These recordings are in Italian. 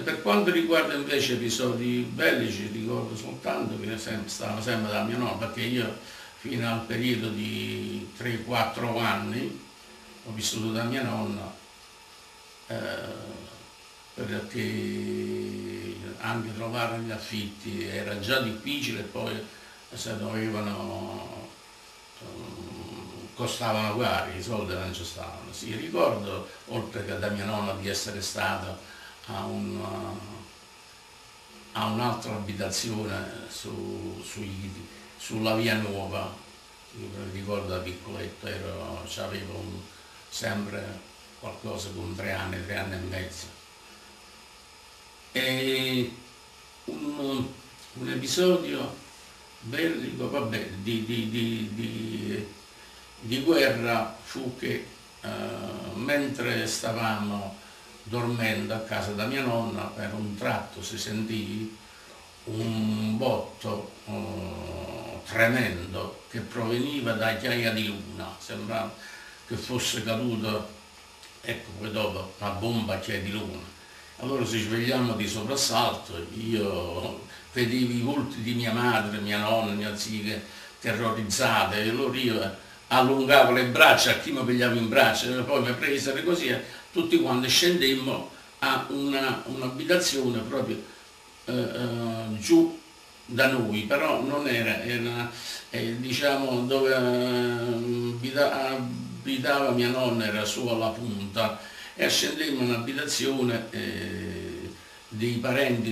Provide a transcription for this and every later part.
per quanto riguarda invece episodi bellici, ricordo soltanto che stava sempre da mia nonna, perché io fino al periodo di 3-4 anni ho vissuto da mia nonna, perché anche trovare gli affitti era già difficile, poi se dovevano costavano cari, i soldi non ci stavano. Sì, ricordo, oltre che da mia nonna, di essere stato a un'altra abitazione sulla Via Nuova. Io me lo ricordo da piccoletto, avevo sempre qualcosa come 3 anni e mezzo. E un episodio bellico, vabbè, di guerra fu che mentre stavamo dormendo a casa da mia nonna, per un tratto si sentì un botto tremendo che proveniva da Chiaia di Luna, sembrava che fosse caduto, ecco, poi dopo una bomba a Chiaia di Luna. Allora ci svegliamo di soprassalto, io vedevo i volti di mia madre, mia nonna, mia zia terrorizzate, e allora io allungavo le braccia a chi mi pigliava in braccio, e poi mi presero così, tutti quanti scendemmo a un'abitazione proprio giù da noi, però non era diciamo dove abitava mia nonna, era su alla punta, e scendemmo in un'abitazione dei parenti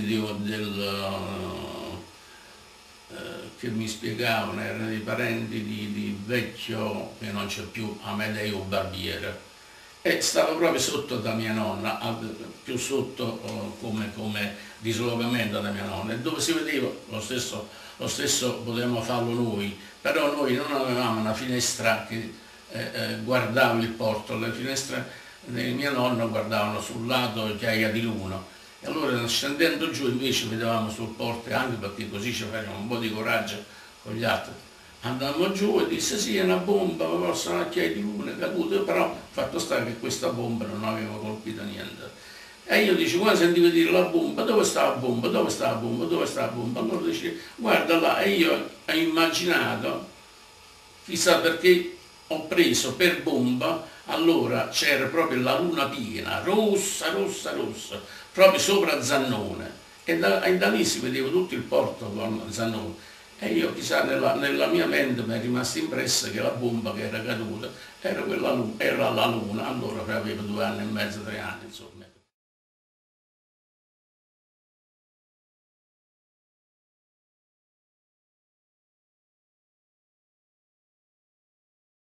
che mi spiegavano, erano dei parenti di vecchio, che non c'è più, Amedeo Barbiere, e stava proprio sotto da mia nonna, più sotto come dislocamento da mia nonna, e dove si vedeva lo stesso potevamo farlo noi, però noi non avevamo una finestra che guardava il porto, le finestre di mia nonna guardavano sul lato Chiaia di Luna, e allora scendendo giù invece vedevamo sul porto, anche perché così ci facevamo un po' di coraggio con gli altri. Andammo giù e disse sì, è una bomba, forse una Chiaia di Luna è caduta, però fatto sta che questa bomba non aveva colpito niente. E io dice, quando sentivo dire la bomba, dove sta la bomba, dove sta la bomba, dove sta la bomba? Allora dice, guarda là, e io ho immaginato, chissà perché ho preso per bomba, allora c'era proprio la luna piena, rossa, rossa, rossa, proprio sopra Zannone, e da lì si vedeva tutto il porto con Zannone. E io chissà nella mia mente mi è rimasta impressa che la bomba che era caduta era la luna, allora avevo 2 anni e mezzo, 3 anni, insomma.